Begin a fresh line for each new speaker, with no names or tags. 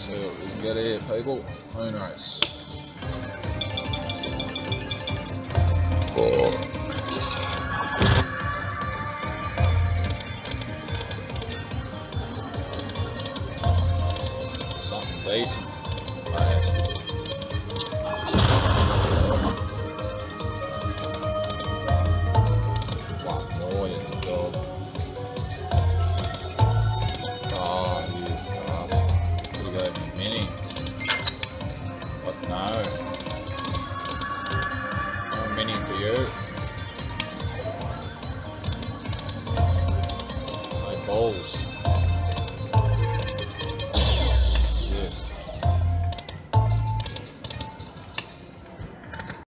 See what we can get here, people. Who knows? Oh. Something decent. One more, you dog. Oh, you bastard. Could have gave me a mini. But no. No mini for you.